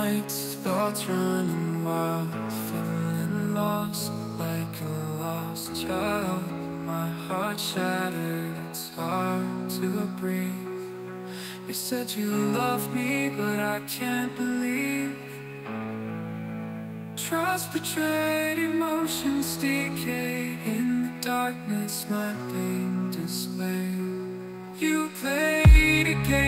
nights, thoughts running wild, feeling lost like a lost child. My heart shattered, it's hard to breathe. You said you loved me, but I can't believe. Trust betrayed, emotions decay. In the darkness, my pain displayed. You played a game